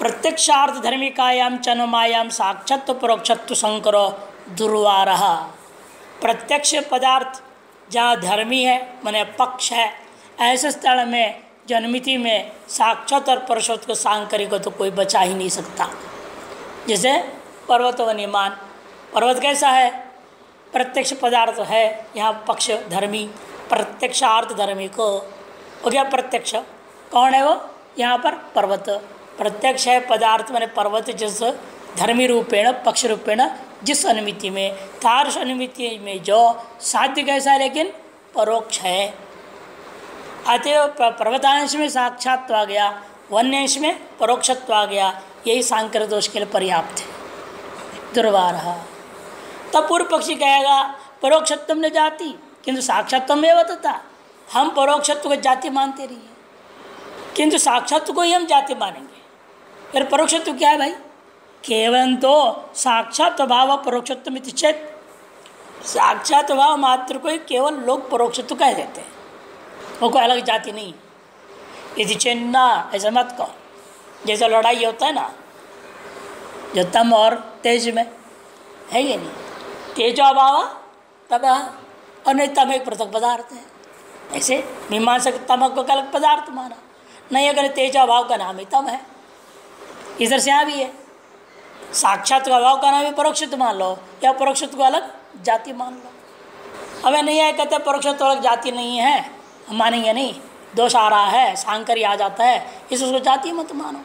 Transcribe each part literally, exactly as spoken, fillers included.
प्रत्यक्षार्थ धर्मिकायाम चनमायाम साक्षात्व परोक्षत्व संकरो दुर्वारः। प्रत्यक्ष पदार्थ जहाँ धर्मी है माने पक्ष है, ऐसे स्थल में जन्मिति में साक्षात और परोक्षत्व को सांकरी को तो कोई बचा ही नहीं सकता। जैसे पर्वत व निमान, पर्वत कैसा है? प्रत्यक्ष पदार्थ है, यहाँ पक्ष धर्मी, प्रत्यक्षार्थ धर्मी को हो गया प्रत्यक्ष। कौन है वो? यहाँ पर पर्वत प्रत्यक्ष है, पदार्थ माने पर्वत जिस धर्मी रूपेण पक्ष रूपेण जिस अनुमिति में तार्श अनुमिति में जो साध्य कैसा है लेकिन परोक्ष है। अतएव पर्वतांश में साक्षात्व आ गया, वन्यांश में परोक्षत्व आ गया, यही सांकर दोष के लिए पर्याप्त है। दुर्वारः। तब पूर्व पक्षी कहेगा परोक्षत्व न जाति किंतु साक्षात्व में बतता। हम परोक्षत्व को जाति मानते रहिए किंतु साक्षात्व को ही हम जाति मानेंगे। फिर परोक्षत्व क्या है भाई? केवल तो साक्षात भाव परोक्षत्व में चेत, साक्षात भाव मात्र को ही केवल लोग परोक्षत्व कह देते हैं, वो कोई अलग जाति नहीं। यदि चेन्ना ऐसा मत कहो। जैसा लड़ाई होता है ना, जो तम और तेज में है ये नहीं, तेजो अभाव तब और नहीं तम एक पृथक पदार्थ है। ऐसे मीमांसक तम को अलग पदार्थ माना नहीं, अगर तेजो अभाव का नाम ही तम है। इधर से यहाँ भी है, साक्षात का अभाव का नाम ही परोक्षत्व मान लो या परोक्षत्व को अलग जाति मान लो। हमें नहीं है कहते परोक्षत्व अलग जाति नहीं है, हम मानेंगे नहीं, दोष आ रहा है, सांकर आ जाता है, इस उसको जाति मत मानो।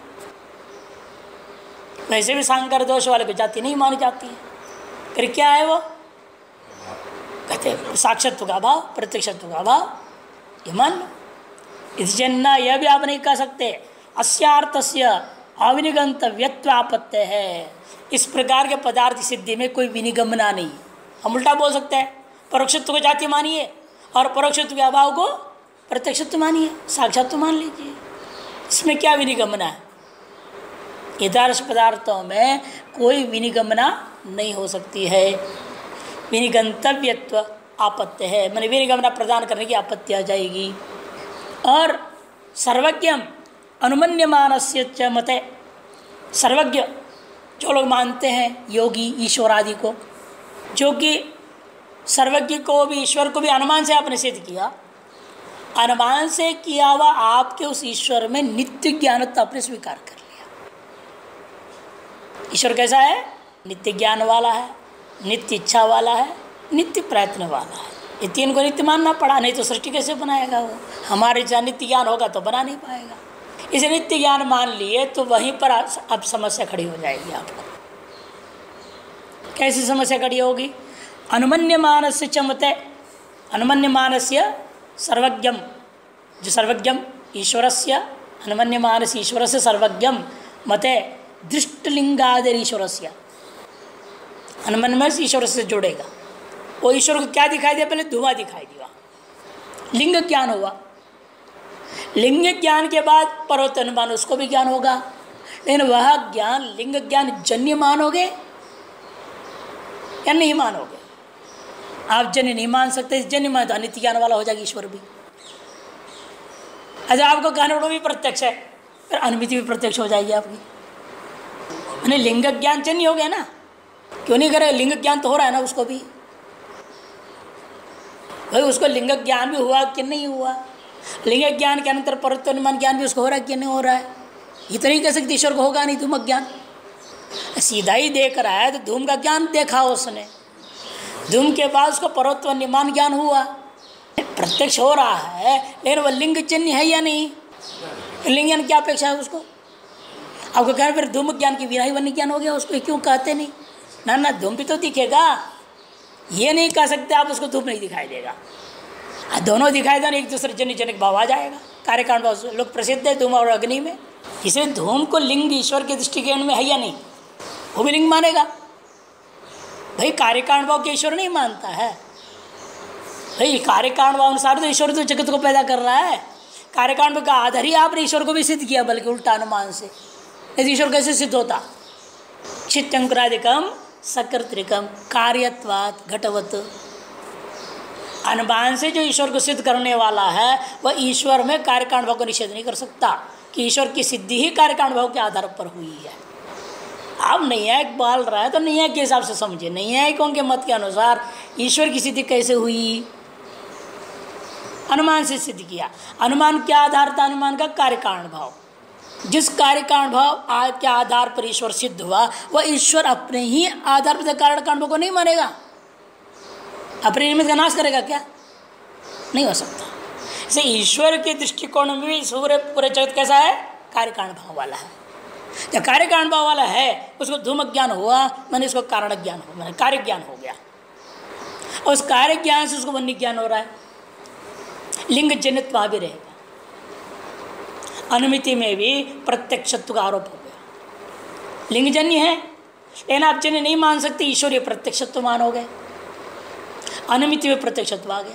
वैसे भी सांकर दोष वाले को जाति नहीं मानी जाती है। फिर क्या है वो? कहते साक्षात्व का अभाव प्रत्यक्षत्व का अभाव, ये मान लो। इस जन्ना यह भी आप नहीं कह सकते अस्यार्थस्य अविनिगंतव्यत्वापत्य है। इस प्रकार के पदार्थ सिद्धि में कोई विनिगमना नहीं। हम उल्टा बोल सकते हैं, परोक्षत्व को जाति मानिए और परोक्षत्व के अभाव को प्रत्यक्षत्व मानिए, साक्षात्व मान लीजिए। इसमें क्या विनिगमना है? यथार्थ पदार्थों में कोई विनिगमना नहीं हो सकती है। विनिगंतव्यत्व आपत्ति है, मैंने विनिगमना प्रदान करने की आपत्ति आ जाएगी। और सर्वज्ञम अनुमन्यमानस्य च मते, सर्वज्ञ जो लोग मानते हैं योगी ईश्वर आदि को, जो कि सर्वज्ञ को भी ईश्वर को भी अनुमान से आपने सिद्ध किया, अनुमान से किया हुआ आपके उस ईश्वर में नित्य ज्ञानत्व आपने स्वीकार कर लिया। ईश्वर कैसा है? नित्य ज्ञान वाला है, नित्य इच्छा वाला है, नित्य प्रयत्न वाला है। ये तीन को नित्य मानना पड़ा, नहीं तो सृष्टि कैसे बनाएगा वो? हमारे जहाँ नित्य ज्ञान होगा तो बना नहीं पाएगा। इसे नित्य ज्ञान मान लिए तो वहीं पर अब समस्या खड़ी हो जाएगी आपको। कैसी समस्या खड़ी होगी? अनुमन्य मानस्य चमते, अनुमन्य मानस्य सर्वज्ञम, जो सर्वज्ञम ईश्वरस्य, अनुमन्य मानस ईश्वरस्य सर्वज्ञम मते दृष्टलिंगादि ईश्वरस्य, अनुमन्य मानस ईश्वर से जोड़ेगा। वो ईश्वर को क्या दिखाई दिया? पहले धुआं दिखाई दिया, लिंग ज्ञान हुआ। लिंग ज्ञान के बाद पर्वत अनुमान, उसको भी ज्ञान होगा। लेकिन वह ज्ञान लिंग ज्ञान जन्य मानोगे या नहीं मानोगे? आप जन्य नहीं मान सकते, जन्य मान तो अनित्य ज्ञान वाला हो जाएगा ईश्वर भी। अच्छा, आपको ज्ञान भी प्रत्यक्ष है, फिर अनुमिति भी प्रत्यक्ष हो जाएगी आपकी। मैंने लिंग ज्ञान जन्य हो गया ना, क्यों नहीं करे? लिंग ज्ञान तो हो रहा है ना उसको भी। भाई उसको लिंग ज्ञान भी हुआ कि नहीं हुआ? लिंग ज्ञान के अंतर पर्वत अनुमान ज्ञान भी उसको हो रहा है कि नहीं हो रहा है? ये तो नहीं कह सकते ईश्वर को होगा नहीं धूम ज्ञान। सीधा ही देख रहा है तो धूम का ज्ञान देखा उसने, धूम के बाद उसको पर्वत अनुमान ज्ञान हुआ, प्रत्यक्ष हो रहा है। लेकिन वह लिंग जन्य है या नहीं? लिंग ज्ञान क्या अपेक्षा है उसको? आपको कहें फिर धूम ज्ञान की विराही वन्य ज्ञान हो गया, उसको क्यों कहते नहीं? ना ना, धूम भी तो दिखेगा, ये नहीं कह सकते आप उसको धूप नहीं दिखाई देगा। दोनों दिखाई देना, एक दूसरे जन्य जनक भाव आ जाएगा। कार्यकांड भाव लोग प्रसिद्ध है धूम और अग्नि में, इसलिए धूम को लिंग ईश्वर के दृष्टिकोण में है या नहीं, वो भी लिंग मानेगा। भाई कार्यकांड भाव के ईश्वर नहीं मानता है। भाई कार्यकांड भाव अनुसार तो ईश्वर तो जगत को पैदा कर रहा है। कार्यकांड का आधार ही आपने ईश्वर को भी सिद्ध किया, बल्कि उल्टा अनुमान से। यदि ईश्वर कैसे सिद्ध होता? चित्तंकुरादिकम सकर्तृकम कार्यत्वात् घटवत। अनुमान से जो ईश्वर को सिद्ध करने वाला है वह ईश्वर में कार्यकांड भाव को निषेध नहीं कर सकता। कि ईश्वर की सिद्धि ही कार्य कारण भाव के आधार पर हुई है। आप नैयायिक बोल रहा है तो नैयायिक के हिसाब से समझिए। नैयायिकों के मत के अनुसार ईश्वर की सिद्धि कैसे हुई? अनुमान से सिद्ध किया। अनुमान क्या आधार था? अनुमान का कार्य कारण भाव। जिस कार्य कारण भाव के आधार पर ईश्वर सिद्ध हुआ वह ईश्वर अपने ही आधार पर कारण कारण भाव को नहीं मानेगा, अपने निमित्त का नाश करेगा क्या? नहीं हो सकता। इसे ईश्वर के दृष्टिकोण में भी सूर्य पूरे जगत कैसा है? कार्य कारण भाव वाला है। जब कार्य कारण भाव वाला है उसको धूम ज्ञान हुआ, मैंने इसको कारण ज्ञान हो, मैंने कार्य ज्ञान हो गया, और उस कार्य ज्ञान से उसको वन्य ज्ञान हो रहा है। लिंग जनित वहाँ भी रहेगा। अनुमिति में भी प्रत्यक्षत्व का आरोप हो गया। लिंगजन्य है लेकिन आप जन्य नहीं मान सकते, ईश्वरीय प्रत्यक्षत्व मानोगे। अनुमिति में प्रत्यक्षत्व आ गया,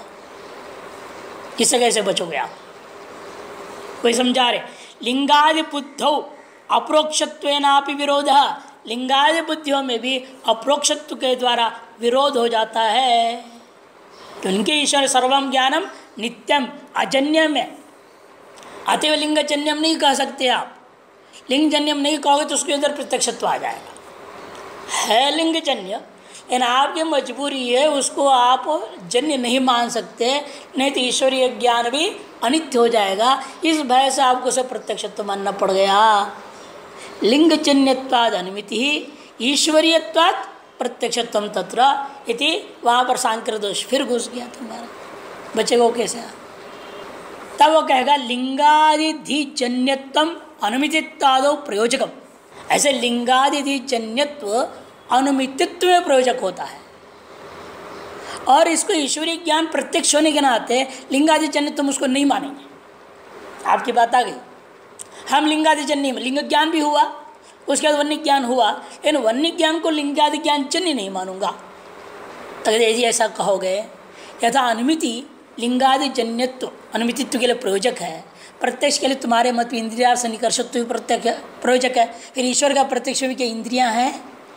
किससे कैसे बचोगे आप? कोई समझा रहे लिंगादि बुद्धौ अप्रोक्षत्वेनापि विरोध। लिंगादि बुद्धियों में भी अप्रोक्षत्व के द्वारा विरोध हो जाता है। तो उनके ईश्वर सर्वम ज्ञानम नित्यम अजन्यम है। अतएव लिंगजन्यम नहीं कह सकते आप। लिंगजन्यम नहीं कहोगे तो उसके अंदर प्रत्यक्षत्व आ जाएगा। है लिंगजन्य लेकिन आपकी मजबूरी है, उसको आप जन्य नहीं मान सकते, नहीं तो ईश्वरीय ज्ञान भी अनित्य हो जाएगा। इस भय से आपको उसे प्रत्यक्षत्व मानना पड़ गया। लिंगजन्यत्वाद अनुमिति ही ईश्वरीयत्वाद प्रत्यक्षत्व तत्र इति वहाँ पर सांकर दोष फिर घुस गया तुम्हारा। बचेगा कैसे? तब वो कहेगा लिंगादि जन्यत्व अनुमितित्वादो प्रयोजकम। ऐसे लिंगादि जन्यत्व अनुमितित्व में प्रयोजक होता है, और इसको ईश्वरीय ज्ञान प्रत्यक्ष होने के नाते लिंगादि जन्यत्व उसको नहीं मानेंगे। आपकी बात आ गई। हम लिंगादि जन्य, लिंग ज्ञान भी हुआ, उसके बाद वन्य ज्ञान हुआ, लेकिन वन्य ज्ञान को लिंगादि ज्ञान जन्य नहीं मानूंगा। तो यदि ऐसा कहोगे यथा अनुमिति लिंगादि जन्यत्व अनुमितित्व के लिए प्रयोजक है, प्रत्यक्ष के लिए तुम्हारे मत में इंद्रिया से निकर्षत्व भी प्रत्यक्ष प्रयोजक है, फिर ईश्वर का प्रत्यक्ष भी क्या इंद्रियां हैं?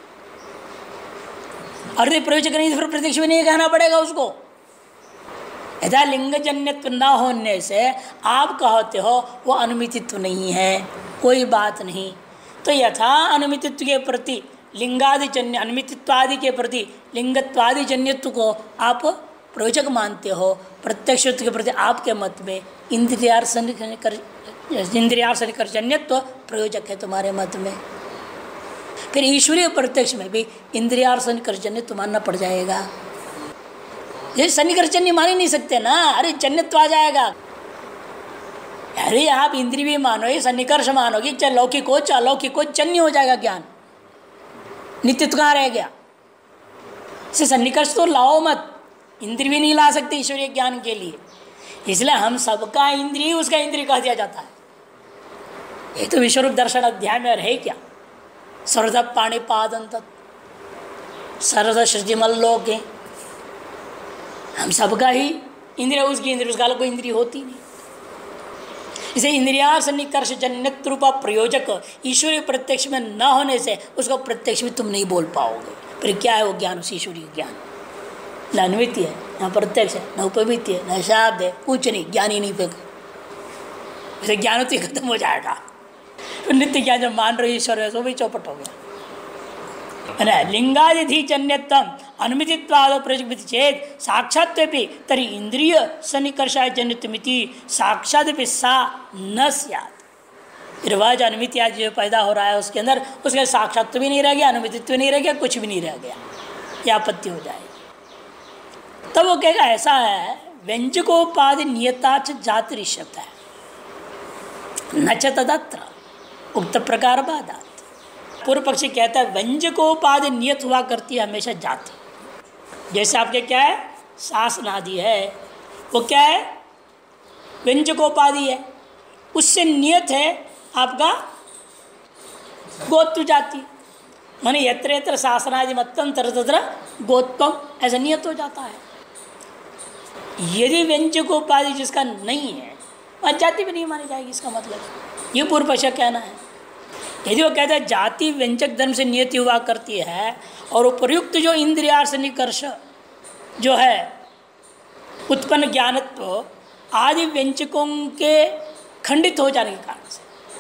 और यदि प्रयोजक नहीं तो फिर प्रत्यक्ष भी नहीं कहना पड़ेगा उसको। यथा लिंगजन्यत्व न होने से आप कहते हो वो अनुमितित्व नहीं है, कोई बात नहीं। तो यथा अनुमितित्व के प्रति लिंगादि जन्य अनुमितित्वादि के प्रति लिंगत्वादि जन्यत्व को आप प्रयोजक मानते हो, प्रत्यक्षत्व के प्रति आपके मत में इंद्रियार्सन इंद्रियार्सन कर जन्यत्व प्रयोजक है तुम्हारे मत में। फिर ईश्वरीय प्रत्यक्ष में भी इंद्रियार्सन कर जन्यत्व मानना पड़ जाएगा। ये सन्निकर्षण्य मान ही नहीं सकते ना। अरे जन्यत्व आ जाएगा। अरे आप इंद्रिय भी मानोगे, सन्निकर्ष मानोगे, चाहे लौकिक हो चाहे अलौकिक हो, जन्य हो जाएगा ज्ञान। नित्यत्व कहाँ रह गया? से सन्निकर्ष तो लाओ मत, इंद्रिय भी नहीं ला सकते ईश्वरीय ज्ञान के लिए। इसलिए हम सबका इंद्रिय उसका इंद्रिय कह दिया जाता है। ये तो विश्वरूप दर्शन अध्याय में है क्या? सर्वध पाणिपादं तत् सर्वध सृजिमल्लोके, हम सबका ही इंद्रिय, उसकी इंद्रिय, उसका कोई इंद्रिय होती नहीं। इसे इंद्रिया सन्निकर्ष जन्यत्व रूपा प्रयोजक ईश्वरीय प्रत्यक्ष में न होने से उसको प्रत्यक्ष भी तुम नहीं बोल पाओगे। फिर क्या है वो ज्ञान? उस ईश्वरीय ज्ञान न अनुमिति है, न प्रत्यक्ष है, न उपमिति है, न शाब्द है, कुछ नहीं, ज्ञान ही नहीं पे। इसे ज्ञान तो खत्म हो जाएगा। नित्य ज्ञान जब मान रहे ईश्वर है तो भी चौपट हो गया है ना। लिंगादि जन्यत्वम अनुमितित्वाद प्रयोजक चेत साक्षात्वपि तरी इंद्रिय सन्निकर्षाय जन्यत्वमिति साक्षादपि सा न स्यात्। फिर वह जो अनुमिति आज जो पैदा हो रहा है उसके अंदर उसका साक्षात्व भी नहीं रह गया, अनुमितित्व नहीं रह गया, कुछ भी नहीं रह गया, यह आपत्ति हो जाए। तब वो कहेगा ऐसा है व्यंजकोपाधि नियता च जाति शब्द है न च तदत्र उक्त प्रकार बाधात। पूर्व पक्षी कहता है व्यंजकोपाधि नियत हुआ करती है हमेशा जाति। जैसे आपके क्या है शासनादि है, वो क्या है व्यंजकोपाधि है, उससे नियत है आपका गोत्व जाति। माने यत्र यत्र शासनादि मत्तम तत्र तत्र गोत्वम, ऐसा नियत हो जाता है। यदि व्यंजकोपाधि जिसका नहीं है वह जाति भी नहीं मानी जाएगी। इसका मतलब ये पूर्व पक्ष कहना है। यदि वो कहता है जाति व्यंजक धर्म से नियति हुआ करती है और उपयुक्त जो इंद्रियार्सनिकर्ष जो है उत्पन्न ज्ञानत्व आदि व्यंजकों के खंडित हो जाने के कारण से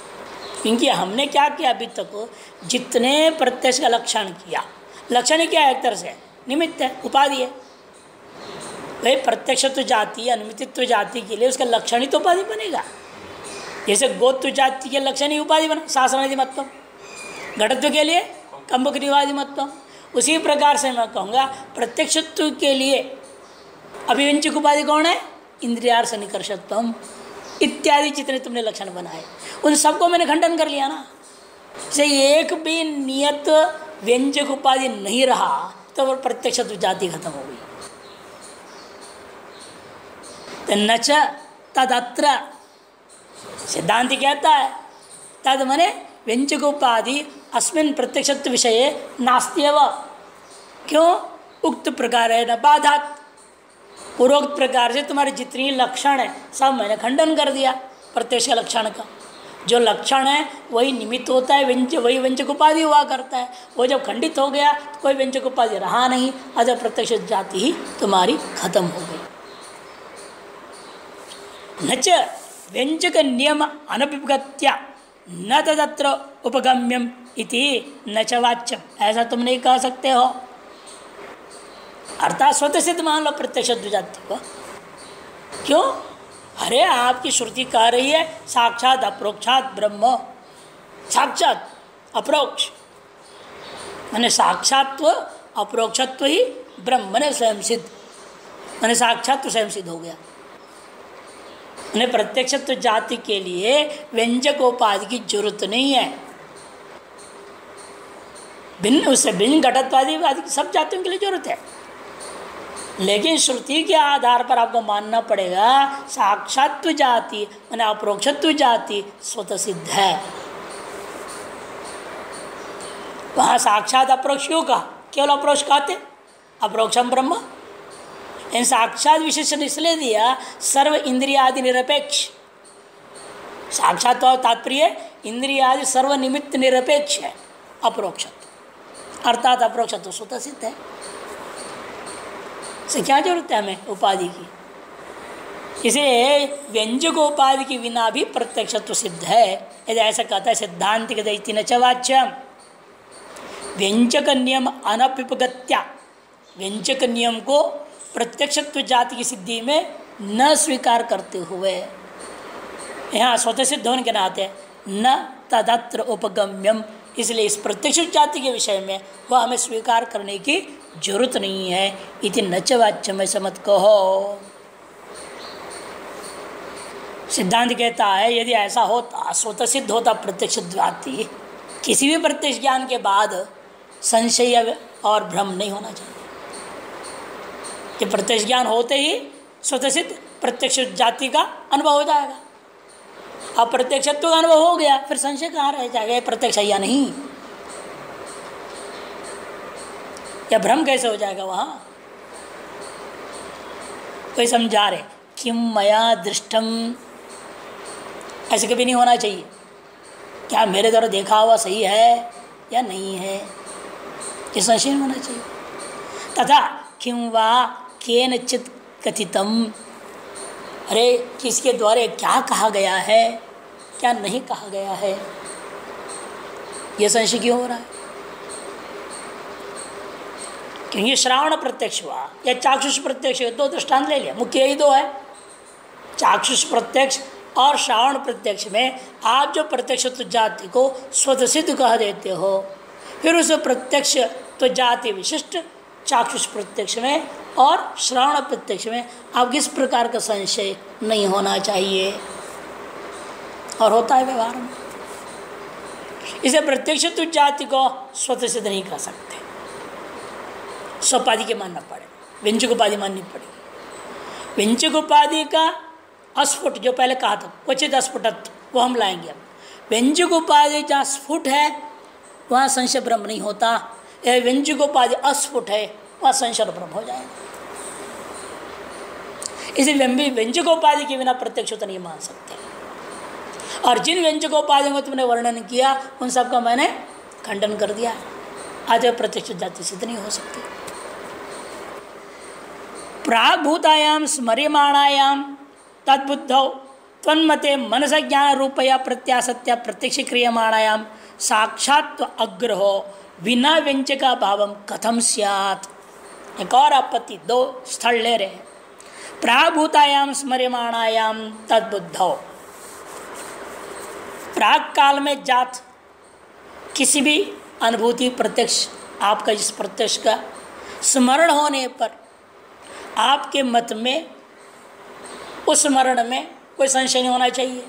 क्योंकि हमने क्या किया अभी तक, जितने प्रत्यक्ष का लक्षण किया, लक्षण क्या है, एक तरह से निमित्त है, उपाधि है। भाई प्रत्यक्षत्व जाति अनुमितित्व जाति के लिए उसका लक्षण ही तो उपाधि बनेगा। जैसे गोत्व जाति के लक्षण ही उपाधि बना, शासनादि महत्व, घटत्व के लिए कंबक निवादि महत्व। उसी प्रकार से मैं कहूँगा प्रत्यक्षत्व के लिए अभिव्यंजक उपाधि कौन है, इंद्रियार्थ निकर्षत्वम इत्यादि जितने तुमने लक्षण बनाए उन सबको मैंने खंडन कर लिया ना। से एक भी नियत व्यंजक उपाधि नहीं रहा तो वो प्रत्यक्षत्व जाति खत्म हो गई। न च तदत्र सिद्धांत कहता है तद मने व्यंजक उपाधि अस्मिन् प्रत्यक्षत्व विषये नास्त्येव। क्यों? उक्त प्रकार है न बाधात। पूर्वोक्त प्रकार से तुम्हारे जितनी लक्षण है सब मैंने खंडन कर दिया प्रत्यक्ष का लक्षण का। जो लक्षण है वही निमित्त होता है, व्यंज वही व्यंजक उपाधि हुआ करता है। वो जब खंडित हो गया तो कोई व्यंजक उपाधि रहा नहीं, अतः प्रत्यक्ष जाति ही तुम्हारी खत्म हो गई। नच व्यंजक नियम अनभिगत्या न तदत्र उपगम्यम इति न च वाच्यम, ऐसा तुम नहीं कह सकते हो। अर्थात स्वतः सिद्ध मान लो प्रत्यक्ष जाति को। क्यों? अरे आपकी श्रुति कह रही है साक्षात अप्रोक्षात ब्रह्म, साक्षात अप्रोक्ष मैंने साक्षात्व अप्रोक्षत्व ही ब्रह्म मैंने स्वयं सिद्ध, मैंने साक्षात तो स्वयं सिद्ध हो गया। मैंने प्रत्यक्षत्व जाति के लिए व्यंजक उपाधि की जरूरत नहीं है। भिन्न उससे भिन्न घटत्वादि आदि सब जातियों के लिए जरूरत है, लेकिन श्रुति के आधार पर आपको मानना पड़ेगा साक्षात्व जाति मैंने अप्रोक्षत्व जाति स्वतः सिद्ध है। वहाँ साक्षात अप्रोक्षियों का केवल अप्रोक्ष कहते अप्रोक्षम ब्रह्म। इन साक्षात विशेषण इसलिए दिया सर्व इंद्रियादि निरपेक्ष। साक्षात तात्पर्य इंद्रियादि सर्व निमित्त निरपेक्ष है अप्रोक्षत्व, अर्थात अप्रोक्षत्व स्वतः सिद्ध है। से क्या जरूरत है हमें उपाधि की? इसलिए व्यंजक उपाधि के बिना भी प्रत्यक्षत्व सिद्ध है। यदि ऐसा कहता है सिद्धांत के दैति न च वाच्यम, व्यंजक नियम अनपिपगत्या, व्यंजक नियम को प्रत्यक्षत्व जाति की सिद्धि में न स्वीकार करते हुए, यहाँ स्वतः सिद्ध होने के नाते न तदत्र उपगम्यम, इसलिए इस प्रत्यक्ष जाति के विषय में वह हमें स्वीकार करने की जरूरत नहीं है। इति न च वाच्यम, ऐसा मत कहो। सिद्धांत कहता है यदि ऐसा होता स्वतः सिद्ध होता प्रत्यक्ष जाति, किसी भी प्रत्यक्ष ज्ञान के बाद संशय और भ्रम नहीं होना चाहिए। कि प्रत्यक्ष ज्ञान होते ही स्वतः सिद्ध प्रत्यक्ष जाति का अनुभव हो जाएगा। अब प्रत्यक्षत्व का अनुभव हो गया, फिर संशय कहाँ रह जाएगा प्रत्यक्ष या नहीं, या भ्रम कैसे हो जाएगा वहाँ? कोई समझा रहे किम मया दृष्टम, ऐसे कभी नहीं होना चाहिए। क्या मेरे द्वारा देखा हुआ सही है या नहीं है, ये संशय होना चाहिए। तथा किम वा केनचित कथितम, अरे किसके द्वारा क्या कहा गया है क्या नहीं कहा गया है, यह संशय क्यों हो रहा है? क्योंकि श्रावण प्रत्यक्ष हुआ या चाक्षुष प्रत्यक्ष, दो दृष्टांत ले लिया, मुख्य यही दो है, चाक्षुष प्रत्यक्ष और श्रावण प्रत्यक्ष में आप जो प्रत्यक्ष तो जाति को स्वतः सिद्ध कह देते हो, फिर उस प्रत्यक्ष तो जाति विशिष्ट चाक्षुष प्रत्यक्ष में और श्रवण प्रत्यक्ष में आप किस प्रकार का संशय नहीं होना चाहिए, और होता है व्यवहार में। इसे प्रत्यक्ष तो जाति को स्वतः सिद्ध नहीं कर सकते, स्वपाधि के मानना पड़े, व्यंजक उपाधि माननी पड़ेगी। व्यंजक उपाधि का अस्फुट जो पहले कहा था क्वचित अस्फुटत्व, वो हम लाएंगे। अब व्यंजक उपाधि जहाँ स्फुट है वहाँ संशय ब्रह्म नहीं होता, यह व्यंजक उपाधि अस्फुट है वहाँ संशय ब्रह्म हो जाएगा। इसलिए व्यंजकोपाधि के बिना प्रत्यक्ष तो नहीं मान सकते। और जिन व्यंजकोपाधियों को तुमने वर्णन किया उन सब का मैंने खंडन कर दिया, आज प्रत्यक्ष जाति सिद्ध नहीं हो सकती। प्रागभूतायाम स्मर्यमाणायाम तद्बुद्धौ त्वन्मते मनस ज्ञान रूपया प्रत्यासत्या प्रत्यक्ष क्रियमाणायाम साक्षात्व अग्रहो बिना व्यंजका भावम कथम स्यात्। एक और आपत्ति दो स्थल ले रहे हैं। प्रागभूतायाम स्मर्यमाणायाम तद्बुद्धौ, प्राग काल में जात किसी भी अनुभूति प्रत्यक्ष आपका जिस प्रत्यक्ष का स्मरण होने पर आपके मत में उस स्मरण में कोई संशय नहीं होना चाहिए,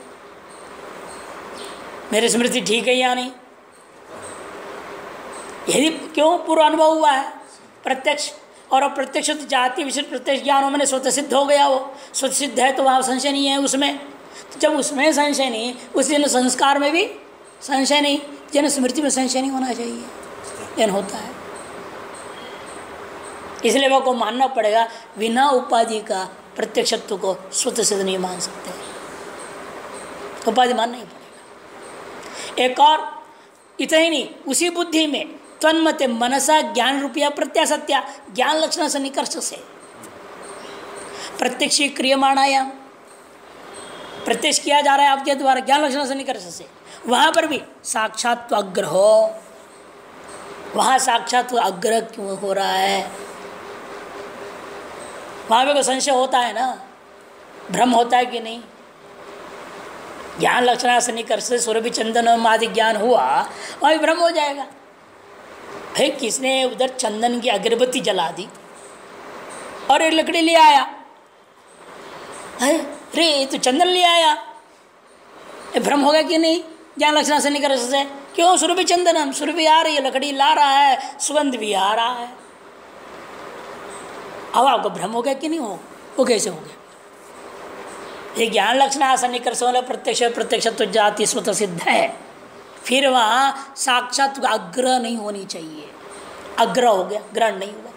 मेरी स्मृति ठीक है या नहीं। यदि क्यों पूर्व अनुभव हुआ है प्रत्यक्ष, और अप्रत्यक्ष तो जाति विशिष्ट प्रत्यक्ष ज्ञान हो मैंने स्वतः सिद्ध हो गया, वो स्वतः सिद्ध है तो वहाँ संशय नहीं है उसमें। तो जब उसमें संशय नहीं, उस दिन संस्कार में भी संशय नहीं, जन स्मृति में संशय नहीं होना चाहिए, जन होता है। इसलिए वो को मानना पड़ेगा बिना उपाधि का प्रत्यक्षत्व को स्वतः सिद्ध नहीं मान सकते, उपाधि मानना ही पड़ेगा। एक और इतना ही नहीं, उसी बुद्धि में तन्मते मनसा ज्ञान रूपया प्रत्यासत्या, ज्ञान लक्षण से निकर्ष से प्रत्यक्ष क्रियमाणायाम, प्रत्यक्ष किया जा रहा है आपके द्वारा ज्ञान लक्षण से निकर्ष से, वहां पर भी साक्षात्व अग्रह हो। वहां साक्षात्व अग्रह क्यों हो रहा है? वहां पे कोई संशय होता है ना, भ्रम होता है कि नहीं। ज्ञान लक्षण से निकर्ष से सूर्य चंदन आदि ज्ञान हुआ, वह भ्रम हो जाएगा। भाई किसने उधर चंदन की अगरबत्ती जला दी और एक लकड़ी ले आया, अरे तो चंदन ले आया, ये भ्रम होगा कि नहीं? ज्ञान लक्षण से निकर्ष से क्यों? सूर्य चंदनम, सूर्य आ रही है, लकड़ी ला रहा है, सुगंध भी आ रहा है। अब आपको भ्रम हो गया कि नहीं हो? वो कैसे हो गया? ये ज्ञान लक्षण आसन निकर्ष वाला प्रत्यक्ष प्रत्यक्ष तो जाति स्वतः सिद्ध है, फिर वहाँ साक्षात अग्रह नहीं होनी चाहिए। अग्रह हो गया, ग्रहण नहीं हुआ।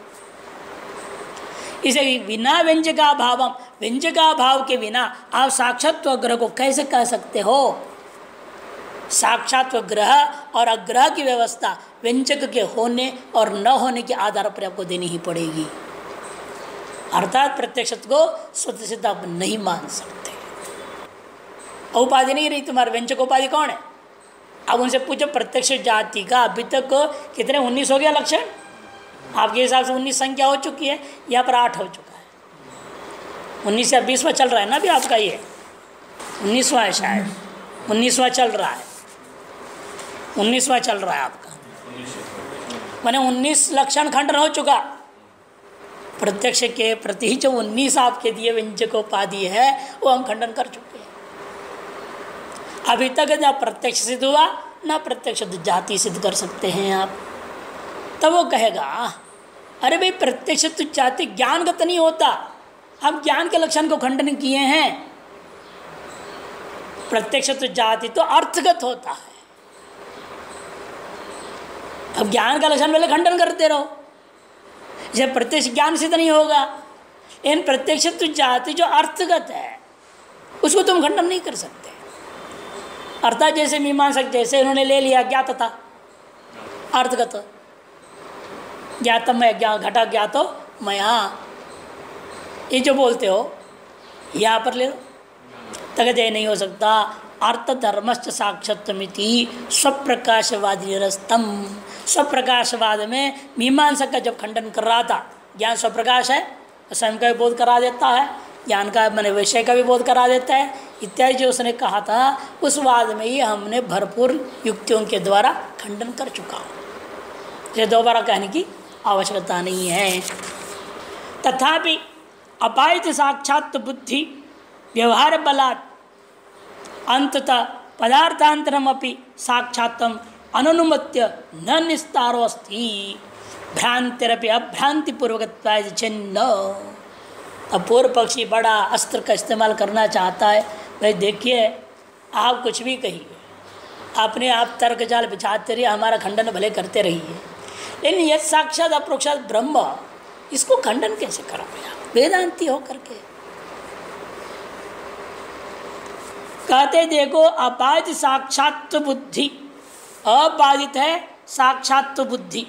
इसे बिना व्यंजका भावम, व्यंजका भाव के बिना आप साक्षात्व अग्रह को कैसे कह सकते हो? साक्षात्व ग्रह और अग्रह की व्यवस्था व्यंजक के होने और न होने के आधार पर आपको देनी ही पड़ेगी। अर्थात प्रत्यक्ष को स्वतः सिद्ध आप नहीं मान सकते। उपाधि नहीं रही तुम्हारे, व्यंजक उपाधि कौन है? अब उनसे पूछो प्रत्यक्ष जाति का अभी तक कितने उन्नीस हो गया लक्षण? आपके हिसाब से उन्नीस संख्या हो चुकी है, यहाँ पर आठ हो चुका है। उन्नीस या बीसवां चल रहा है ना अभी आपका, ये उन्नीसवां है शायद, उन्नीसवां चल रहा है, उन्नीसवां चल रहा है आपका। मैंने उन्नीस लक्षण खंडन हो चुका। प्रत्यक्ष के प्रति जो उन्नीस आपके दिए व्यंजकोपाधि है वो हम खंडन कर चुके हैं। अभी तक ना प्रत्यक्ष सिद्ध हुआ ना प्रत्यक्ष जाति सिद्ध कर सकते हैं आप। तब वो कहेगा अरे भाई प्रत्यक्ष तो जाति ज्ञानगत नहीं होता, हम ज्ञान के लक्षण को खंडन किए हैं। प्रत्यक्ष तो जाति तो अर्थगत होता है। अब ज्ञान का लक्षण पहले खंडन करते रहो, जैसे प्रत्यक्ष ज्ञान सिद्ध नहीं होगा। इन प्रत्यक्ष तो जाति जो अर्थगत है उसको तुम खंडन नहीं कर सकते। अर्थात जैसे मीमांसक जैसे उन्होंने ले लिया ज्ञातता अर्थगत, ज्ञातम मैं ज्ञा घटा ज्ञातो मया, ये जो बोलते हो यहाँ पर ले लो, तक जय नहीं हो सकता। अर्थ धर्मश्च साक्षात्मिति स्वप्रकाशवादी रस्तम। स्वप्रकाशवाद में मीमांसक का जब खंडन कर रहा था, ज्ञान स्वप्रकाश है, स्वयं का भी बोध करा देता है, ज्ञान का मैंने विषय का भी बोध करा देता है इत्यादि जो उसने कहा था, उस वाद में ही हमने भरपूर युक्तियों के द्वारा खंडन कर चुका हूँ। ये दोबारा कहने की आवश्यकता नहीं है। तथापि अपायित साक्षात बुद्धि व्यवहार बलात् अंततः पदार्थांतरम अपि साक्षात्म अनुनुमत्य न निस्तारो अस्ति भ्रांतिरपि अभ्रांतिपूर्वकत्वाय छिन्न। अब पूर्व पक्षी बड़ा अस्त्र का इस्तेमाल करना चाहता है। भाई देखिए आप कुछ भी कहिए, अपने आप तर्क जाल बिछाते रहिए, हमारा खंडन भले करते रहिए, लेकिन यह साक्षात अप्रोक्षात ब्रह्म, इसको खंडन कैसे करोगे आप वेदांती हो करके? कहते देखो अबाधित साक्षात बुद्धि, अबाधित है साक्षात बुद्धि,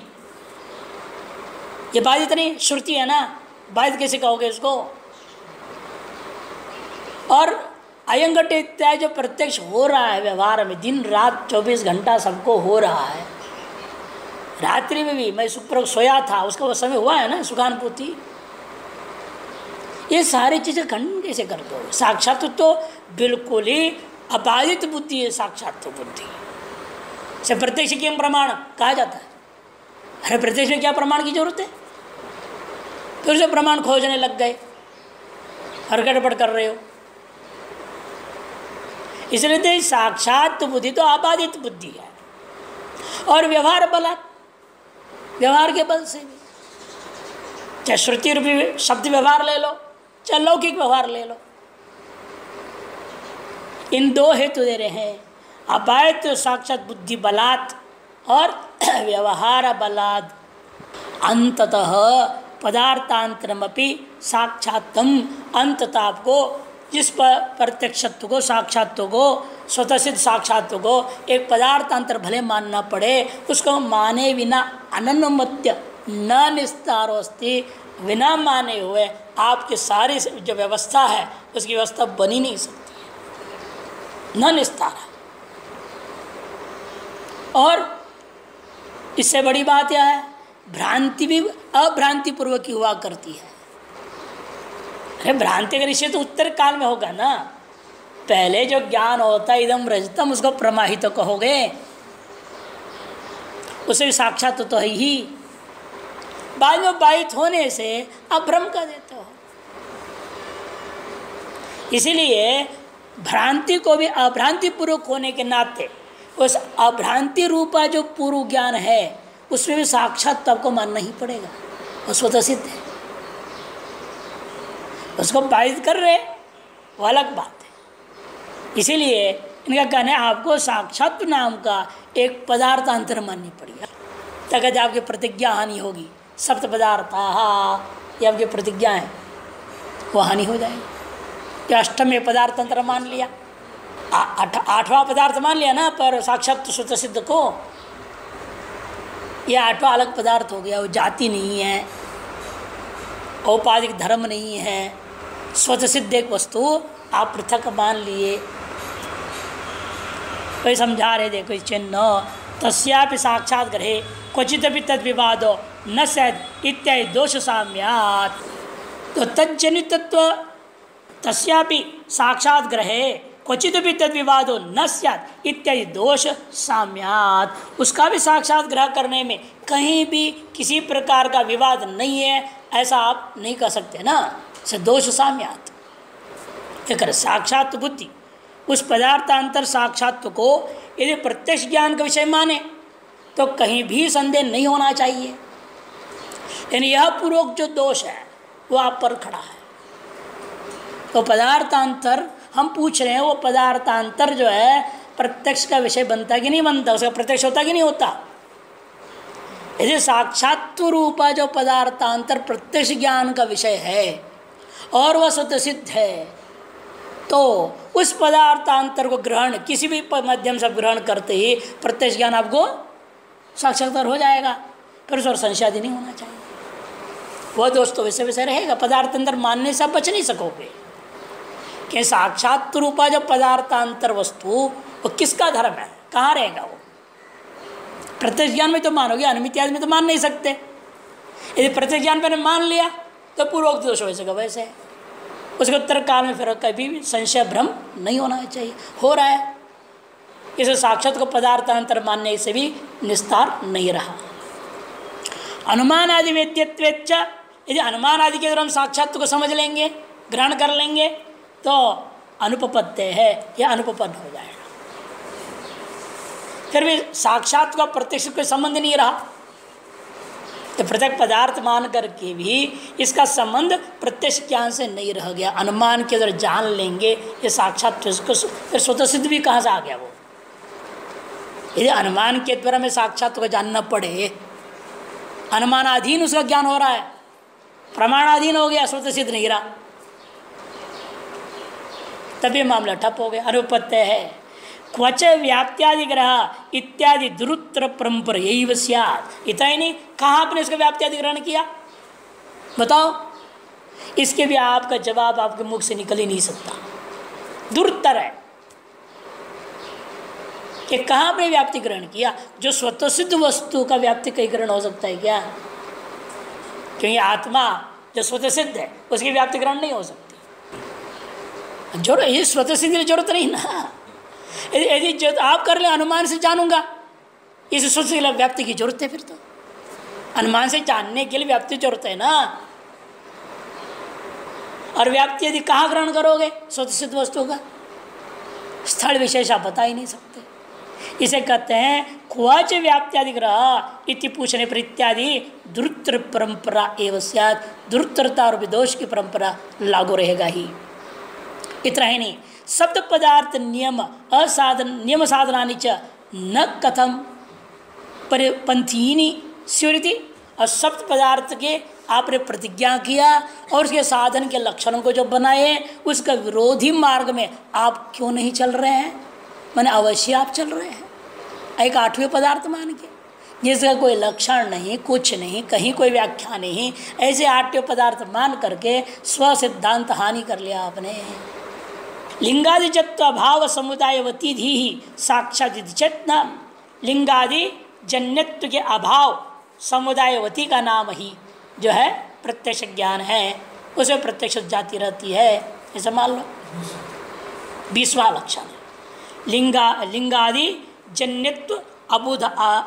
ये बाधित नहीं श्रुति है ना, बाधित कैसे कहोगे इसको? और अयं घट इत्यादि जो प्रत्यक्ष हो रहा है व्यवहार में, दिन रात चौबीस घंटा सबको हो रहा है। रात्रि में भी मैं सुख सोया था, उसका वो समय हुआ है ना सुखानुभूति। ये सारी चीज़ें खंडन कैसे कर दो? साक्षात तो बिल्कुल ही अबाधित बुद्धि है, साक्षात बुद्धि से प्रत्यक्ष के प्रमाण कहा जाता है। अरे प्रत्यक्ष में क्या प्रमाण की जरूरत है? फिर से प्रमाण खोजने लग गए और गड़बड़ कर रहे हो। इसलिए तो साक्षात बुद्धि तो अबाधित बुद्धि है, और व्यवहार बल, व्यवहार के बल से भी, चाहे श्रुति रूपी शब्द व्यवहार ले लो, चाहे लौकिक व्यवहार ले लो, इन दो हेतु दे रहे हैं, अबाधित साक्षात बुद्धि बलात् और व्यवहार बलात् अंततः पदार्थांतरमपि साक्षात्म, अंततः आपको जिस प्रत्यक्षत्व को, साक्षात्व को, स्वतः सिद्ध साक्षात्व को एक पदार्थांतर भले मानना पड़े, उसको माने बिना अननुमत्य न निस्तारो अस्ति, बिना माने हुए आपकी सारी जो व्यवस्था है उसकी व्यवस्था बनी नहीं सकती है, न निस्तारा। और इससे बड़ी बात यह है, भ्रांति भी अभ्रांति पूर्वक ही हुआ करती है। अरे भ्रांति का निश्चय तो उत्तर काल में होगा ना। पहले जो ज्ञान होता है इदम रजतम, उसको प्रमाहित तो कहोगे, उसे भी साक्षात तो है ही। बाद में बाधित होने से आप भ्रम कर देते हो। इसीलिए भ्रांति को भी अभ्रांति पूर्वक होने के नाते उस अभ्रांति रूपा जो पूर्व ज्ञान है उसमें भी साक्षात आपको मानना ही पड़ेगा, वो स्वतः सिद्ध है। उसको बाधित कर रहे वो अलग बात है। इसीलिए इनका कहना है आपको साक्षात नाम का एक पदार्थांतर माननी पड़ेगा, तक आपकी प्रतिज्ञा हानि होगी। सप्त पदार्थ ये आपकी प्रतिज्ञा है वो हानि हो जाएगी। कि अष्टम में पदार्थांतर मान लिया, आठवां पदार्थ मान लिया ना, पर साक्षात स्वतः सिद्ध को यह आठवां अलग पदार्थ हो गया। वो जाति नहीं है, औपाधिक धर्म नहीं है, स्वतः सिद्ध एक वस्तु आप पृथक मान लिए। कोई समझा रहे देखो चिन्ह तस्यापि साक्षात ग्रहे क्वचित भी तद विवादो न सैद इत्यादि दोष साम्यात्। तो तज्जनितत्व तस्यापि साक्षात ग्रहे क्वचित भी तद विवादो न स्यात् इत्यादि दोष साम्यात्। उसका भी साक्षात ग्रह करने में कहीं भी किसी प्रकार का विवाद नहीं है, ऐसा आप नहीं कह सकते ना, से दोष साम्यात्। क्या करे? साक्षात बुद्धि उस पदार्थांतर साक्षात्व को यदि प्रत्यक्ष ज्ञान का विषय माने तो कहीं भी संदेह नहीं होना चाहिए। यानी यह पूर्वक जो दोष है वो आप पर खड़ा है। तो पदार्थांतर हम पूछ रहे हैं, वो पदार्थांतर जो है प्रत्यक्ष का विषय बनता कि नहीं बनता, उसका प्रत्यक्ष होता कि नहीं होता। यदि साक्षात्व रूपा जो पदार्थांतर प्रत्यक्ष ज्ञान का विषय है और वह स्वतः सिद्ध है, तो उस पदार्थांतर को ग्रहण किसी भी माध्यम से ग्रहण करते ही प्रत्यक्ष ज्ञान आपको साक्षात्कार हो जाएगा। फिर उस और संशय नहीं होना चाहिए। वह दोष तो वैसे वैसे रहेगा, पदार्थांतर मानने से आप बच नहीं सकोगे। कि साक्षात रूपा जो पदार्थांतर वस्तु वो किसका धर्म है, कहाँ रहेगा वो? प्रत्यक्ष ज्ञान में तो मानोगे, अनुमित्यादि में तो मान नहीं सकते। यदि प्रत्यक्ष ज्ञान पर मान लिया तो पूर्वोक्त दोष वैसे का वैसे है। उसके उत्तर काल में फिर कभी भी संशय भ्रम नहीं होना चाहिए, हो रहा है। इसे साक्षात को पदार्थांतर मानने से भी निस्तार नहीं रहा। अनुमान आदि वेद्यत्वेच्च, यदि अनुमान आदि के द्वारा हम साक्षात को समझ लेंगे, ग्रहण कर लेंगे, तो अनुपपत्ति है, यह अनुपपन्न हो जाएगा। फिर भी साक्षात का प्रत्यक्ष कोई संबंध नहीं रहा, तो पृथक पदार्थ मान करके भी इसका संबंध प्रत्यक्ष ज्ञान से नहीं रह गया। अनुमान के द्वारा जान लेंगे ये साक्षात, फिर स्वतः सिद्ध भी कहाँ से आ गया वो? यदि अनुमान के द्वारा में साक्षात को जानना पड़े, अनुमानाधीन उसका ज्ञान हो रहा है, प्रमाणाधीन हो गया, स्वतः सिद्ध नहीं रहा, तभी मामला ठप हो गया। अनुपत्य है। क्वच व्याप्त्यादि ग्रह इत्यादि दुरुत्तर परंपर यही स्यात्। इतना ही नहीं, कहाँ आपने इसका व्याप्त्यादि ग्रहण किया बताओ? इसके भी आपका जवाब आपके मुख से निकल ही नहीं सकता। दूरतर है कि कहाँ आपने व्याप्ति ग्रहण किया? जो स्वतः सिद्ध वस्तु का व्याप्ति कहीं ग्रहण हो सकता है क्या? क्योंकि आत्मा जो स्वतः सिद्ध है उसकी व्याप्ति ग्रहण नहीं हो सकती। जरूर ये स्वतः सिद्ध की जरूरत नहीं ना। यदि जो आप कर ले अनुमान से जानूंगा, इस स्वतः सिद्ध व्याप्ति की जरूरत है। फिर तो अनुमान से जानने के लिए व्याप्ति जरूरत है ना। और व्याप्ति यदि कहाँ ग्रहण करोगे? स्वतः सिद्ध वस्तु का स्थल विशेष आप बता ही नहीं सकते। इसे कहते हैं क्वच व्याप्त्यादिग्रह इति पूछने पर इत्यादि दुरुत्तर परंपरा एवं स्यात्। दुरुत्तरता और विदोष की परंपरा लागू रहेगा ही। इतना ही नहीं, शब्द पदार्थ नियम असाधन नियम साधनानि च न कथम परिपंथीनि स्यूरिति। और शब्द पदार्थ के आपने प्रतिज्ञा किया और उसके साधन के लक्षणों को जो बनाए, उसका विरोधी मार्ग में आप क्यों नहीं चल रहे हैं? माने अवश्य आप चल रहे हैं एक आठवें पदार्थ मान के, जिसका कोई लक्षण नहीं, कुछ नहीं, कहीं कोई व्याख्या नहीं, ऐसे आठवें पदार्थ मान करके स्व सिद्धांत हानि कर लिया आपने। लिंगादि जत्व भाव समुदायवती धी ही साक्षात चेतना। लिंगादि जन्यत्व के अभाव समुदायवती का नाम ही जो है प्रत्यक्ष ज्ञान है, उसे प्रत्यक्ष जाति रहती है। ऐसा मान लो। बीसवां लक्षण है लिंगा लिंगादि जन्यत्व अबुध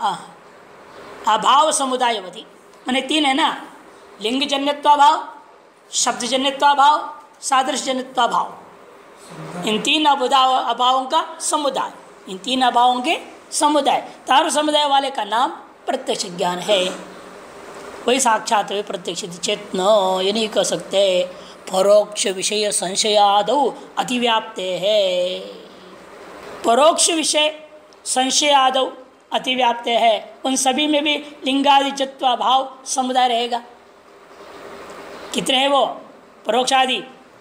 अभाव समुदायवती। माने तीन है ना, लिंग जन्यत्वाभाव, शब्द जन्यत्वाभाव, सादृश्य जन्यत्वाभाव। इन तीन अबुधाव अभावों का समुदाय, इन तीन अभावों के समुदाय, तार समुदाय वाले का नाम प्रत्यक्ष ज्ञान है। वही साक्षात वे प्रत्यक्ष चेतन। ये नहीं कह सकते परोक्ष विषय संशयादौ अतिव्याप्ते है। परोक्ष विषय संशयादौ अतिव्याप्ते है, उन सभी में भी लिंगादि जत्वा भाव समुदाय रहेगा। कितने हैं वो? परोक्ष आदि,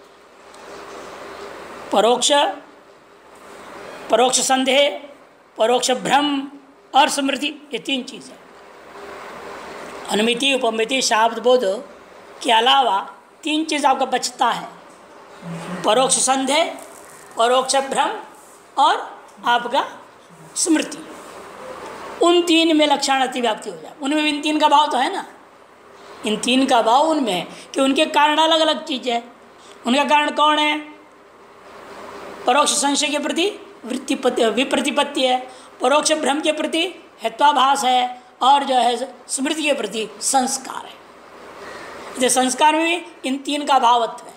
परोक्ष परोक्ष संदेह, परोक्ष भ्रम और स्मृति, ये तीन चीज़ है। अनुमिति, उपमिति, शाब्द बोध के अलावा तीन चीज़ आपका बचता है, परोक्ष संदेह, परोक्ष भ्रम और आपका स्मृति। उन तीन में लक्षण अतिव्याप्ति हो जाए। उनमें इन तीन का भाव तो है ना, इन तीन का भाव उनमें है कि उनके कारण अलग अलग चीज़ है। उनका कारण कौन है? परोक्ष संशय के प्रति वृत्ति विप्रतिपत्ति है, परोक्ष भ्रम के प्रति हेत्वाभास है, और जो है स्मृति के प्रति संस्कार है। जैसे संस्कार में भी इन तीन का भावत्व है,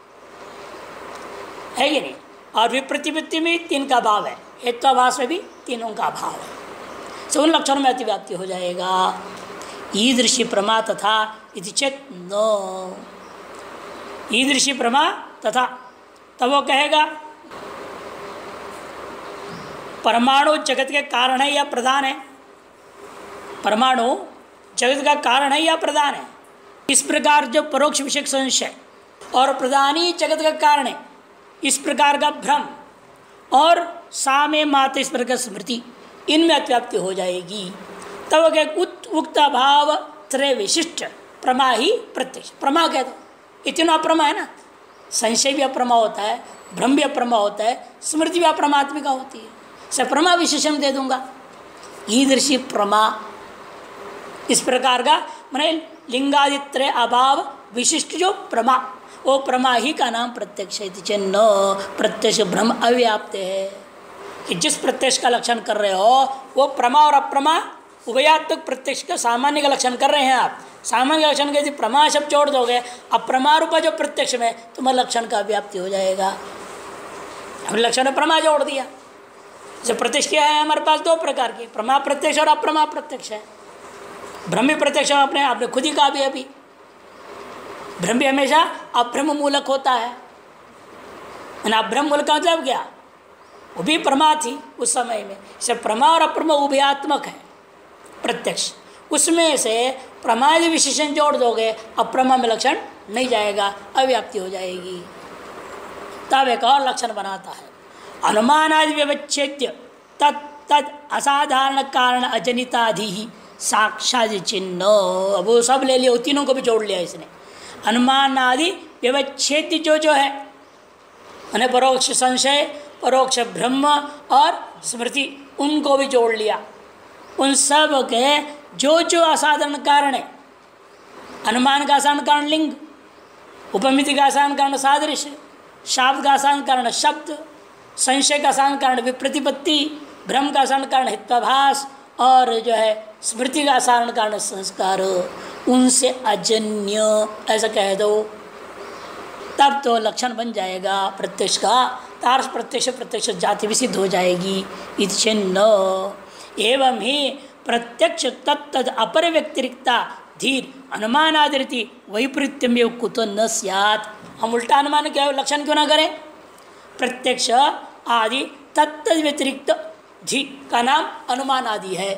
है कि नहीं? और विप्रतिपत्ति में तीन का भाव है, हेत्वाभास में भी तीनों का भाव है। सो उन लक्षणों में अतिव्याप्ति हो जाएगा। ईदृशी प्रमा तथा इति चेत नो। ईदृशी प्रमा तथा, तब वो कहेगा परमाणु जगत के कारण है या प्रधान है? परमाणु जगत का कारण है या प्रधान है? इस प्रकार जो परोक्ष विषय संशय और प्रधानी जगत का कारण है, इस प्रकार का भ्रम और सामे मात इस प्रकार स्मृति, इनमें अतिव्याप्ति हो जाएगी। तब क्या उक्त भाव त्रय विशिष्ट प्रमा ही प्रत्यक्ष। प्रमा कह दो, इतना अप्रमा है ना। संशय भी अप्रमा होता है, भ्रम भी अप्रमा होता है, स्मृति भी अप्रमात्मिका होती है। से प्रमा विशेषण दे दूंगा, ईदृशी प्रमा, इस प्रकार का मैंने लिंगादित्रय अभाव विशिष्ट जो प्रमा, वो प्रमा ही का नाम प्रत्यक्ष है। चिन्ह प्रत्यक्ष भ्रम अव्याप्त है कि जिस प्रत्यक्ष का लक्षण कर रहे हो वो प्रमा और अप्रमा उभयात्मक प्रत्यक्ष का सामान्य का लक्षण कर रहे हैं आप। सामान्य लक्षण के यदि प्रमा शब्द जोड़ दोगे, अप्रमा रूपा जो प्रत्यक्ष में, तुम्हारे लक्षण का व्याप्ति हो जाएगा। हमने लक्षण में प्रमा जोड़ दिया। जो प्रत्यक्ष क्या है हमारे पास दो प्रकार की, प्रमा प्रत्यक्ष और अप्रमा प्रत्यक्ष है। भ्रम भी प्रत्यक्ष आपने आपने खुद ही कहा भी अभी, भ्रम भी हमेशा अभ्रम मूलक होता है। अभ्रम मूलक का मतलब क्या? वो भी प्रमा थी उस समय में। इसे प्रमा और अप्रमा उभयात्मक है प्रत्यक्ष। उसमें से प्रमाद विशेषण जोड़ दोगे, अप्रमा में लक्षण नहीं जाएगा, अव्याप्ति हो जाएगी। तब एक और लक्षण बनाता है, अनुमानादि व्यवच्छेद्य तत् तद असाधारण कारण अजनिताधि ही साक्षात चिन्ह। अब वो सब ले लिया, तीनों को भी जोड़ लिया इसने। अनुमान आदि व्यवच्छेद जो जो है, मैंने परोक्ष संशय, परोक्ष ब्रह्म और स्मृति, उनको भी जोड़ लिया। उन सब के जो जो असाधारण कारण है, अनुमान का आसान कारण लिंग, उपमिति का आसान कारण सादृश्य, शाब्द का आसान कारण शब्द, संशय का आसान कारण विप्रतिपत्ति, भ्रम का आसान कारण हित्वाभास और जो है स्मृति का आसान कारण संस्कार, उनसे अजन्य ऐसा कह दो, तब तो लक्षण बन जाएगा प्रत्यक्ष का। तारस प्रत्यक्ष प्रत्यक्ष जाति भी सिद्ध हो जाएगी। इच्छिन्न एवं ही प्रत्यक्ष तत्तद अपर व्यतिरिक्ता धीर अनुमानादिति वैपरीत्यमेव कुतो न स्यात्। हम उल्टा अनुमान क्या लक्षण क्यों ना करें? प्रत्यक्ष आदि तत्तद व्यतिरिक्त धी का नाम अनुमान आदि है।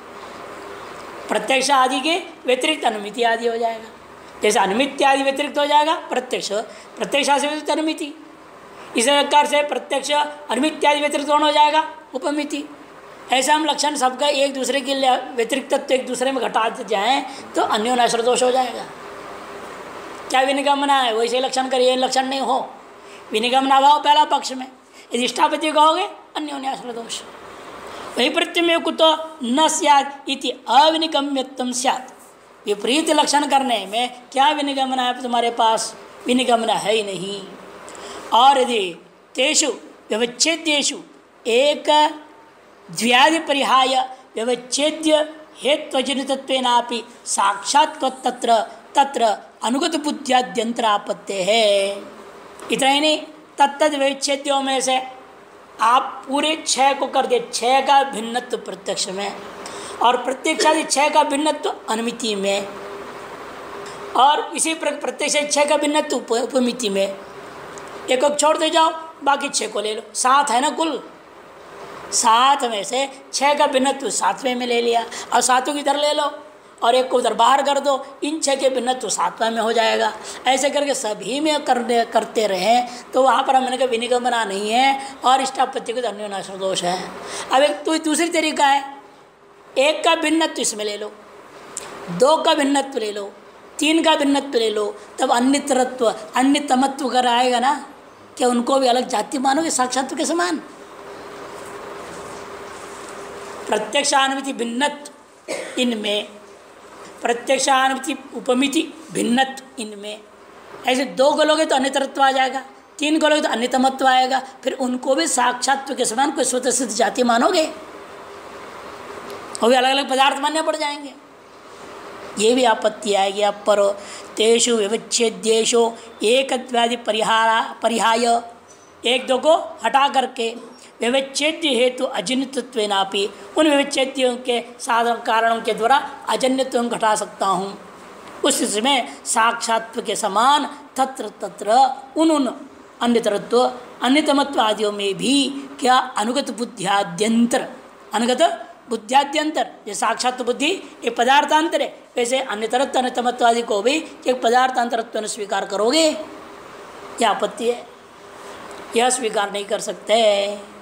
प्रत्यक्ष आदि के व्यतिरिक्त अनुमिति आदि हो जाएगा। जैसे अनुमिति आदि व्यतिरिक्त हो जाएगा प्रत्यक्ष, प्रत्यक्ष से व्यतिरिक्त अनुमिति। इस प्रकार से प्रत्यक्ष अनुमिति आदि व्यतिरिक्त कौन हो जाएगा? उपमिति। ऐसा हम लक्षण सबका एक दूसरे के व्यतिरिक्त तो एक दूसरे में घटा जाएं तो अन्योन्याश्रय दोष हो जाएगा। क्या विनिगमना है वैसे लक्षण करिए, लक्षण नहीं हो विनिगमना भाव पहला पक्ष में, यदि इष्टापति कहोगे अन्योन्याश्रय दोष। वही प्रत्यय कुतो न स्यात् इति अविनिगम्यत्वं स्यात्। विपरीत लक्षण करने में क्या विनिगमना है तुम्हारे पास? विनिगमना है ही नहीं। और यदि तेषु व्यवच्छेद्येषु एक द्व्यादि परिहाय व्यवच्छेद्य हेत्वजनितत्वेनापि साक्षात् तत्र तत्र अनुगत बुद्ध्याद्यंतर आपत्ते है। इतना ही नहीं, तत्तद व्यवच्छेद्यों में से आप पूरे छह को कर दिए, छह का भिन्नत्व प्रत्यक्ष में और प्रत्यक्ष आदि छह का भिन्नत्व अनुमिति में, और इसी प्रत्यक्ष छह का भिन्नत्व उपमिति में। एक को छोड़ दे जाओ, बाकी छह को ले लो, सात है ना कुल। सात में से छह का भिन्नत्व सातवें में ले लिया और सातों की इधर ले लो और एक को उधर बाहर कर दो, इन छह के भिन्नत्व सातवें में हो जाएगा। ऐसे करके सभी में करने करते रहें तो वहाँ पर हमने कहा विनिगमना नहीं है और इष्टापत्ति को अन्योन्याश्रय दोष है। अब एक तो दूसरी तरीका है, एक का भिन्नत्व इसमें ले लो, दो का भिन्नत्व ले लो, तीन का भिन्नत्व ले लो, तब अन्यतरत्व अन्यतमत्व कर आएगा ना। क्या उनको भी अलग जाति मानोगे साक्षात्व के समान? प्रत्यक्षानुमिति भिन्नत्व इनमें, प्रत्यक्षानुमिति उपमिति भिन्नत्व इनमें, ऐसे दो को लोगे तो अन्यतरत्व आ जाएगा, तीन को लोगे तो अन्यतमत्व आएगा। फिर उनको भी साक्षात्व के समान कोई स्वतः सिद्ध जाति मानोगे? वो भी अलग अलग पदार्थ मानने पड़ जाएंगे। ये भी आपत्ति आएगी। अब पर तेषु व्यवच्छेद्येषु एकत्वादि परिहारा परिहाय, एक दो को हटा करके व्यवच्छेद्य हेतु अजन्यत्वेनापि, उन व्यवच्छेद्यों के साधारण कारणों के द्वारा अजन्यत्व घटा सकता हूँ। उस इसमें साक्षात्व के समान तत्र तत्र उन उन अन्यतरत्व अन्यतमत्व आदियों में भी क्या अनुगत बुद्ध्याद्यंतर, अनुगत बुद्ध्याद्यंतर, जैसे साक्षात बुद्धि एक पदार्थांतर है, वैसे अन्यतरत्व अन्यतमत्व आदि को भी एक पदार्थांतरत्व स्वीकार करोगे? यह आपत्ति है, यह स्वीकार नहीं कर सकते।